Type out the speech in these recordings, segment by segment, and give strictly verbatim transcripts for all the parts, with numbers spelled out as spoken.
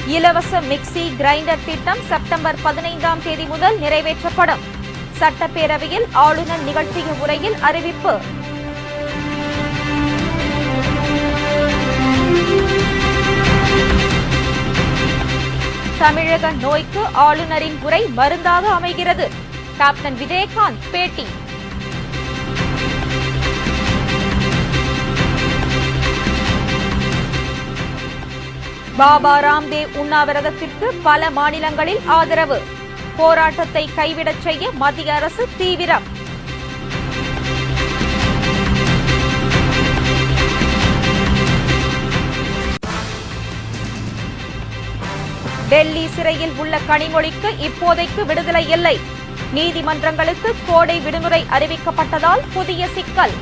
இலவச mixie grinder திட்டம் September பதினைந்தாம் தேதி முதல் நிறைவேற்றப்படும். சட்டப்பேரவையில் ஆளுநர் நிகழ்த்திய உரையில் அறிவிப்பு. தமிழக நோய்க்கு ஆளுநரின் உரை மருந்தாக அமைகிறது. கேப்டன் விஜயகாந்த் பேட்டி. பாபா ராம்தேவ் உண்ணாவிரதத்திற்கு பல மாநிலங்களில் ஆதரவு. போராட்டத்தை கைவிடச் செய்ய மத்திய அரசு தீவிரம். டெல்லி சிறையில் உள்ள கனிமொழிக்கு இப்போதைக்கு விடுதலை இல்லை. நீதிமன்றங்களுக்கு கோடை விடுமுறை அறிவிக்கப்பட்டதால் புதிய சிக்கல்.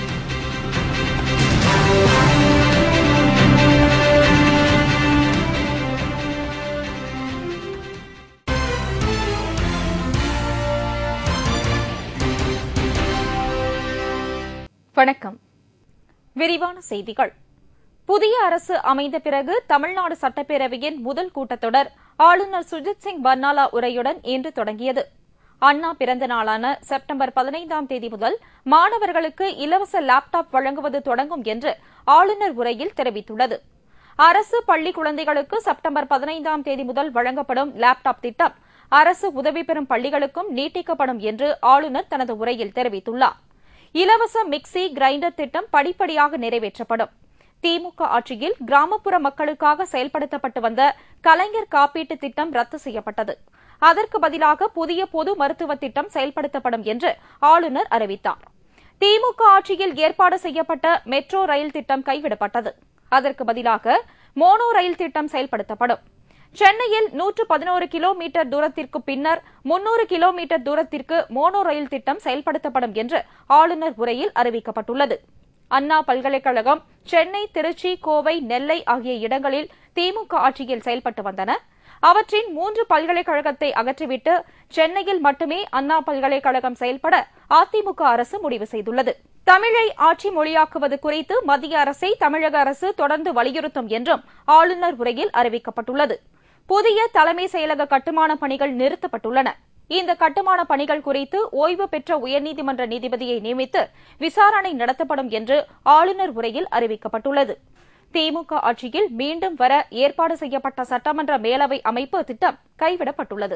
வணக்கம். விரிவான செய்திகள். புதிய அரசு அமைந்த பிறகு தமிழ்நாடு சட்டப்பேரவையின் முதல் கூட்டத்தொடர் ஆளுநர் சுஜித் சிங் பர்னாலா உரையுடன் இன்று தொடங்கியது. அண்ணா பிறந்த நாளான செப்டம்பர் பதினைந்தாம் தேதி முதல் மாணவர்களுக்கு இலவச லேப்டாப் வழங்குவது தொடங்கும் என்று ஆளுநர் உரையில் தெரிவித்துள்ளது. அரசு பள்ளி குழந்தைகளுக்கு செப்டம்பர் பதினைந்தாம் தேதி முதல் வழங்கப்படும் லேப்டாப் திட்டம் அரசு உதவி பெறும் பள்ளிகளுக்கும் நீட்டிக்கப்படும் என்று ஆளுநர் தனது உரையில் தெரிவித்துள்ளார். இலவச மிக்சி கிரைண்டர் திட்டம் படிப்படியாக நிறைவேற்றப்படும். திமுக ஆட்சியில் கிராமப்புற மக்களுக்காக செயல்படுத்தப்பட்டு வந்த கலைஞர் காப்பீட்டு திட்டம் ரத்து செய்யப்பட்டது. அதற்கு பதிலாக புதிய பொது மருத்துவ திட்டம் செயல்படுத்தப்படும் என்று ஆளுநர் அறிவித்தார். திமுக ஆட்சியில் ஏற்பாடு செய்யப்பட்ட மெட்ரோ ரயில் திட்டம் கைவிடப்பட்டது. அதற்கு பதிலாக மோனோ ரயில் திட்டம் செயல்படுத்தப்படும். சென்னையில் நூற்று பதினோரு கிலோமீட்டர் தூரத்திற்கு பின்னர் முன்னூறு கிலோமீட்டர் தூரத்திற்கு மோனோ ரயில் திட்டம் செயல்படுத்தப்படும் என்று ஆளுநர் உரையில் அறிவிக்கப்பட்டுள்ளது. அண்ணா பல்கலைக்கழகம் சென்னை, திருச்சி, கோவை, நெல்லை ஆகிய இடங்களில் திமுக ஆட்சியில் செயல்பட்டு வந்தன. அவற்றின் மூன்று பல்கலைக்கழகத்தை அகற்றிவிட்டு சென்னையில் மட்டுமே அண்ணா பல்கலைக்கழகம் செயல்பட அதிமுக அரசு முடிவு செய்துள்ளது. தமிழை ஆட்சி மொழியாக்குவது குறித்து மத்திய அரசை தமிழக அரசு தொடர்ந்து வலியுறுத்தும் என்றும் ஆளுநர் உரையில் அறிவிக்கப்பட்டுள்ளது. புதிய தலைமை செயலக கட்டுமான பணிகள் நிறுத்தப்பட்டுள்ளன. இந்த கட்டுமான பணிகள் குறித்து ஓய்வு பெற்ற உயர்நீதிமன்ற நீதிபதியை நியமித்து விசாரணை நடத்தப்படும் என்று ஆளுநர் உரையில் அறிவிக்கப்பட்டுள்ளது. திமுக ஆட்சியில் மீண்டும் வர ஏற்பாடு செய்யப்பட்ட சட்டமன்ற மேலவை அமைப்பு திட்டம் கைவிடப்பட்டுள்ளது.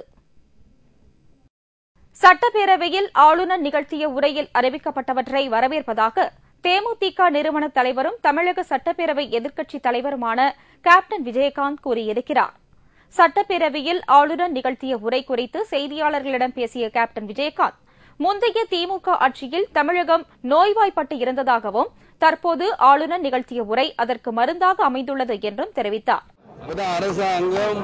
சட்டப்பேரவையில் ஆளுநர் நிகழ்த்திய உரையில் அறிவிக்கப்பட்டவற்றை வரவேற்பதாக தேமுதிக நிறுவன தலைவரும் தமிழக சட்டப்பேரவை எதிர்க்கட்சித் தலைவருமான கேப்டன் விஜயகாந்த் கூறியிருக்கிறார். சட்டப்பேரவையில் ஆளுநர் நிகழ்த்திய உரை குறித்து செய்தியாளர்களிடம் பேசிய கேப்டன் விஜயகாந்த், முந்தைய திமுக ஆட்சியில் தமிழகம் நோய்வாய்ப்பட்டு இருந்ததாகவும் தற்போது ஆளுநர் நிகழ்த்திய உரை அதற்கு மருந்தாக அமைந்துள்ளது என்றும் தெரிவித்தார். அரசாங்கம்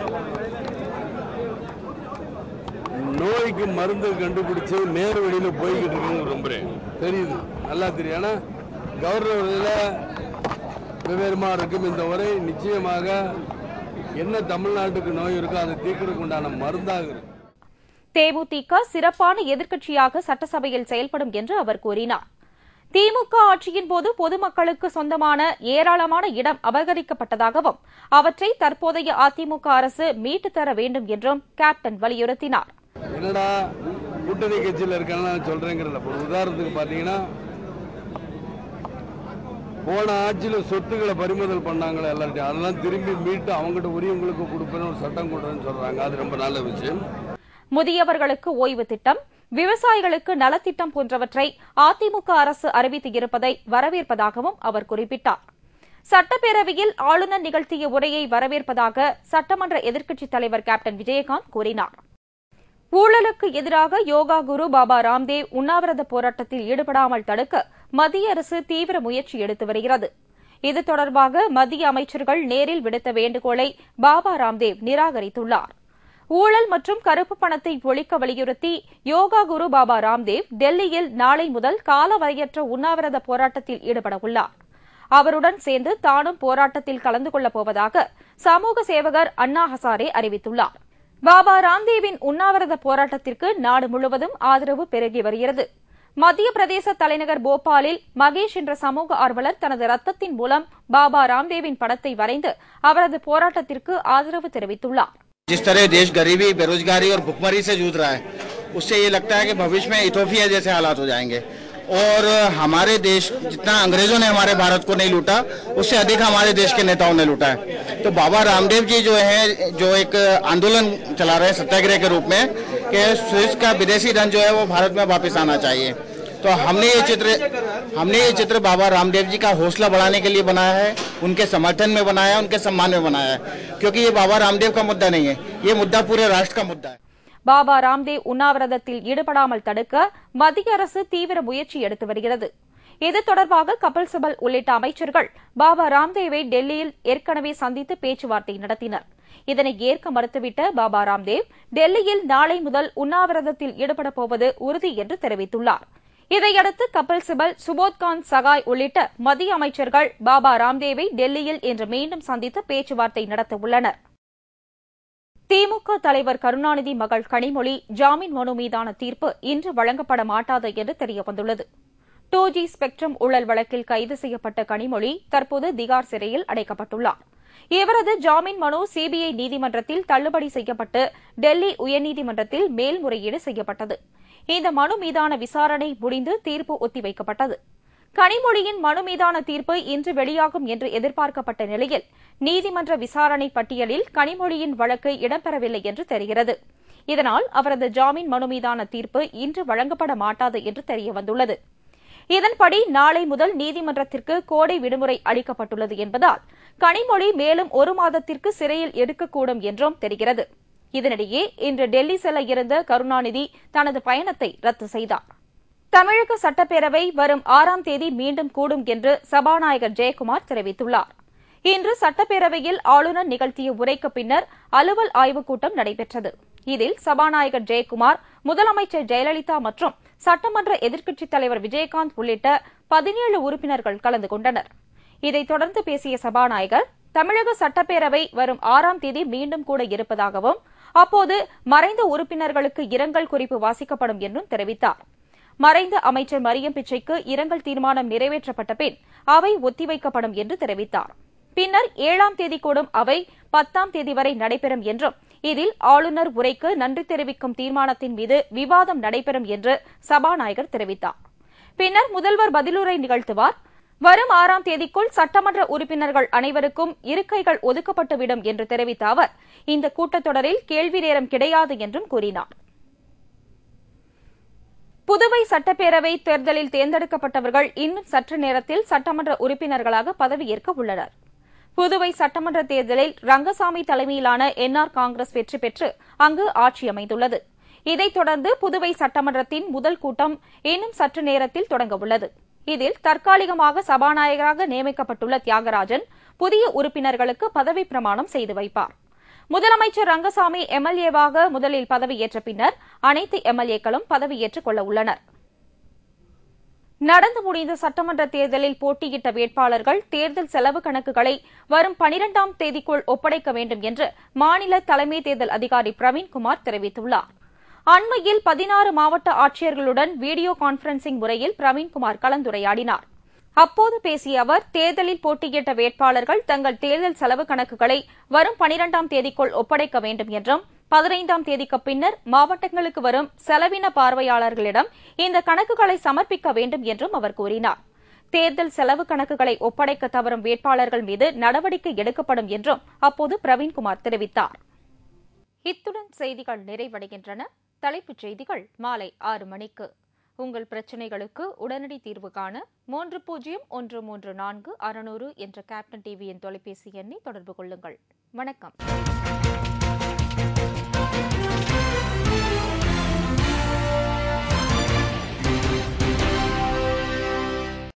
நோய்க்கு மருந்து கண்டுபிடிச்சு நேரு வழியில போய்கிட்டு இருக்குன்னு ரொம்ப தெரியுது, நல்லா தெரியும். ஆனா கவர்னர் வெவ்வேறுமா இருக்கும். இந்த உரை நிச்சயமாக என்ன தமிழ்நாட்டுக்கு நோய் இருக்கோ அதை தீர்க்கிறதுக்கு உண்டான மருந்தாக இருக்கு. தேமுதிக சிறப்பான எதிர்க்கட்சியாக சட்டசபையில் செயல்படும் என்று அவர் கூறினார். திமுக ஆட்சியின் போது பொதுமக்களுக்கு சொந்தமான ஏராளமான இடம் அபகரிக்கப்பட்டதாகவும் அவற்றை தற்போதைய அதிமுக அரசு மீட்டுத் தர வேண்டும் என்றும் கேப்டன் வலியுறுத்தினார். என்னடா கூட்டணி கட்சியில் இருக்காங்க சொல்றேங்கிறத ஒரு உதாரணத்துக்கு பாத்தீங்கன்னா, போன ஆட்சியில சொத்துக்களை பறிமுதல் பண்ணாங்களே எல்லார்ட்டையும், அதெல்லாம் திரும்பி மீட்டு அவங்ககிட்ட உரியவங்களுக்கு கொடுப்பேன்னு ஒரு சட்டம் கொண்டுன்னு சொல்றாங்க. அது ரொம்ப நல்ல விஷயம். முதியவர்களுக்கு ஓய்வு திட்டம், விவசாயிகளுக்கு நலத்திட்டம் போன்றவற்றை அதிமுக அரசு அறிவித்து இருப்பதை வரவேற்பதாகவும் அவர் குறிப்பிட்டார். சட்டப்பேரவையில் ஆளுநர் நிகழ்த்திய உரையை வரவேற்பதாக சட்டமன்ற எதிர்க்கட்சித் தலைவர் கேப்டன் விஜயகாந்த் கூறினார். ஊழலுக்கு எதிராக யோகா குரு பாபா ராம்தேவ் உண்ணாவிரத போராட்டத்தில் ஈடுபடாமல் தடுக்க மத்திய அரசு தீவிர முயற்சி எடுத்து வருகிறது. இது தொடர்பாக மத்திய அமைச்சர்கள் நேரில் விடுத்த வேண்டுகோளை பாபா ராம்தேவ் நிராகரித்துள்ளார். ஊழல் மற்றும் கருப்பு பணத்தை ஒழிக்க வலியுறுத்தி யோகா குரு பாபா ராம்தேவ் டெல்லியில் நாளை முதல் காலவரையற்ற உண்ணாவிரத போராட்டத்தில் ஈடுபட உள்ளார். அவருடன் சேர்ந்து தானும் போராட்டத்தில் கலந்து கொள்ளப் போவதாக சமூக சேவகர் அண்ணா ஹசாரே அறிவித்துள்ளார். பாபா ராம்தேவின் உண்ணாவிரத போராட்டத்திற்கு நாடு முழுவதும் ஆதரவு பெருகி வருகிறது. மத்திய பிரதேச தலைநகர் போபாலில் மகேஷ் என்ற சமூக ஆர்வலர் தனது ரத்தத்தின் மூலம் பாபா ராம்தேவின் படத்தை வரைந்து அவரது போராட்டத்திற்கு ஆதரவு தெரிவித்துள்ளார். जिस तरह देश गरीबी, बेरोजगारी और भुखमरी से जूझ रहा है, उससे ये लगता है कि भविष्य में इथोपिया जैसे हालात हो जाएंगे और हमारे देश जितना अंग्रेजों ने हमारे भारत को नहीं लूटा, उससे अधिक हमारे देश के नेताओं ने लूटा है. तो बाबा रामदेव जी जो है जो एक आंदोलन चला रहे हैं सत्याग्रह के रूप में कि स्विस का विदेशी धन जो है वो भारत में वापस आना चाहिए. तो हमने ये चित्र हमने ये चित्र बाबा रामदेव जी का हौसला बढ़ाने के लिए बनाया है, उनके समर्थन में बनाया है, उनके सम्मान में बनाया है, क्योंकि ये बाबा रामदेव का मुद्दा नहीं है, ये मुद्दा पूरे राष्ट्र का मुद्दा है. பாபா ராம்தேவ் உண்ணாவிரதத்தில் ஈடுபடாமல் தடுக்க மத்திய அரசு தீவிர முயற்சி எடுத்து வருகிறது. இது தொடர்பாக கபில் சிபல் உள்ளிட்ட அமைச்சர்கள் பாபா ராம்தேவை டெல்லியில் ஏற்கனவே சந்தித்து பேச்சுவார்த்தை நடத்தினர். இதனை ஏற்க மறுத்துவிட்ட பாபா ராம்தேவ் டெல்லியில் நாளை முதல் உண்ணாவிரதத்தில் ஈடுபடப் போவது உறுதி என்று தெரிவித்துள்ளார். இதையடுத்து கபில் சிபல், சுபோத்காந்த் சகாய் உள்ளிட்ட மத்திய அமைச்சர்கள் பாபா ராம்தேவை டெல்லியில் இன்று மீண்டும் சந்தித்து பேச்சுவார்த்தை நடத்தவுள்ளனர். திமுக தலைவர் கருணாநிதி மகள் கனிமொழி ஜாமீன் மனு மீதான தீர்ப்பு இன்று வழங்கப்பட மாட்டாது என்று தெரியவந்துள்ளது. டூ ஜி ஸ்பெக்ட்ரம் ஊழல் வழக்கில் கைது செய்யப்பட்ட கனிமொழி தற்போது திகார் சிறையில் அடைக்கப்பட்டுள்ளார். இவரது ஜாமீன் மனு சிபிஐ நீதிமன்றத்தில் தள்ளுபடி செய்யப்பட்டு டெல்லி உயர்நீதிமன்றத்தில் மேல்முறையீடு செய்யப்பட்டது. இந்த மனு மீதான விசாரணை முடிந்து தீர்ப்பு ஒத்திவைக்கப்பட்டது. கனிமொழியின் மனு மீதான தீர்ப்பு இன்று வெளியாகும் என்று எதிர்பார்க்கப்பட்ட நிலையில் நீதிமன்ற விசாரணை பட்டியலில் கனிமொழியின் வழக்கு இடம்பெறவில்லை என்று தெரிகிறது. இதனால் அவரது ஜாமீன் மனு மீதான தீர்ப்பு இன்று வழங்கப்பட மாட்டாது என்று தெரியவந்துள்ளது. இதன்படி நாளை முதல் நீதிமன்றத்திற்கு கோடை விடுமுறை அளிக்கப்பட்டுள்ளது என்பதால் கனிமொழி மேலும் ஒரு மாதத்திற்கு சிறையில் இருக்கக்கூடும் என்றும் தெரிகிறது. இதனிடையே இன்று டெல்லி செல்ல இருந்த கருணாநிதி தனது பயணத்தை ரத்து செய்தார். தமிழக சட்டப்பேரவை வரும் ஆறாம் தேதி மீண்டும் கூடும் என்று சபாநாயகர் ஜெயக்குமார் தெரிவித்துள்ளார். இன்று சட்டப்பேரவையில் ஆளுநர் நிகழ்த்திய உரைக்கு பின்னர் அலுவல் ஆய்வுக் கூட்டம் நடைபெற்றது. இதில் சபாநாயகர் ஜெயக்குமார், முதலமைச்சர் ஜெயலலிதா மற்றும் சட்டமன்ற எதிர்க்கட்சித் தலைவர் விஜயகாந்த் உள்ளிட்ட பதினேழு உறுப்பினர்கள் கலந்து கொண்டனர். இதைத் தொடர்ந்து பேசிய சபாநாயகர், தமிழக சட்டப்பேரவை வரும் ஆறாம் தேதி மீண்டும் கூட இருப்பதாகவும் அப்போது மறைந்த உறுப்பினர்களுக்கு இரங்கல் குறிப்பு வாசிக்கப்படும் என்றும் தெரிவித்தார். மறைந்த அமைச்சர் மரியம் பிச்சைக்கு இரங்கல் தீர்மானம் நிறைவேற்றப்பட்ட பின் அவை ஒத்திவைக்கப்படும் என்று தெரிவித்தார். பின்னர் ஏழாம் தேதி கூடும் அவை பத்தாம் தேதி வரை நடைபெறும் என்றும் இதில் ஆளுநர் உரைக்கு நன்றி தெரிவிக்கும் தீர்மானத்தின் மீது விவாதம் நடைபெறும் என்று சபாநாயகர் தெரிவித்தார். பின்னர் முதல்வர் பதிலுரை நிகழ்த்துவார். வரும் ஆறாம் தேதிக்குள் சட்டமன்ற உறுப்பினர்கள் அனைவருக்கும் இருக்கைகள் ஒதுக்கப்பட்டுவிடும் என்று தெரிவித்த அவர் இந்த கூட்டத்தொடரில் கேள்வி நேரம் கிடையாது என்றும் கூறினார். புதுவை சட்டப்பேரவை தேர்தலில் தேர்ந்தெடுக்கப்பட்டவர்கள் இன்னும் சற்று நேரத்தில் சட்டமன்ற உறுப்பினர்களாக பதவியேற்க உள்ளனர். புதுவை சட்டமன்ற தேர்தலில் ரங்கசாமி தலைமையிலான என்ஆர் காங்கிரஸ் வெற்றி பெற்று அங்கு ஆட்சி அமைந்துள்ளது. இதைத் தொடர்ந்து புதுவை சட்டமன்றத்தின் முதல் கூட்டம் இன்னும் சற்று நேரத்தில் தொடங்கவுள்ளது. இதில் தற்காலிகமாக சபாநாயகராக நியமிக்கப்பட்டுள்ள தியாகராஜன் புதிய உறுப்பினர்களுக்கு பதவி பிரமாணம் செய்து வைப்பார். முதலமைச்சர் ரங்கசாமி எம்எல்ஏவாக முதலில் பதவியேற்ற பின்னர் அனைத்து எம்எல்ஏக்களும் பதவியேற்றுக் கொள்ள உள்ளனர். நடந்து முடிந்த சட்டமன்ற தேர்தலில் போட்டியிட்ட வேட்பாளர்கள் தேர்தல் செலவு கணக்குகளை வரும் பனிரெண்டாம் தேதிக்குள் ஒப்படைக்க வேண்டும் என்று மாநில தலைமை தேர்தல் அதிகாரி பிரவீன்குமார் தெரிவித்துள்ளார். அண்மையில் பதினாறு மாவட்ட ஆட்சியர்களுடன் வீடியோ கான்பரன்சிங் முறையில் பிரவீன்குமார் கலந்துரையாடினார். அப்போது பேசிய அவர், தேர்தலில் போட்டியிட்ட வேட்பாளர்கள் தங்கள் தேர்தல் செலவு கணக்குகளை வரும் பனிரெண்டாம் தேதிக்குள் ஒப்படைக்க வேண்டும் என்றும் பதினைந்தாம் தேதிக்கு பின்னர் மாவட்டங்களுக்கு வரும் செலவின பார்வையாளர்களிடம் இந்த கணக்குகளை சமர்ப்பிக்க வேண்டும் என்றும் அவர் கூறினார். தேர்தல் செலவு கணக்குகளை ஒப்படைக்க தவறும் வேட்பாளர்கள் மீது நடவடிக்கை எடுக்கப்படும் என்றும் அப்போது பிரவீன்குமார் தெரிவித்தார். இத்துடன் செய்திகள் நிறைவடைகின்றன. தலைப்புச் செய்திகள் மாலை ஆறு மணிக்கு. உங்கள் பிரச்சினைகளுக்கு உடனடி தீர்வு காண மூன்று பூஜ்ஜியம் ஒன்று மூன்று நான்கு அறுநூறு என்ற கேப்டன் டிவியின் தொலைபேசி எண்ணை தொடர்பு கொள்ளுங்கள். வணக்கம்.